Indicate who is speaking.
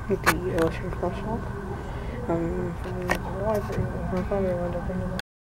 Speaker 1: the Allison Crosswalk. From the library. My father wound up bringing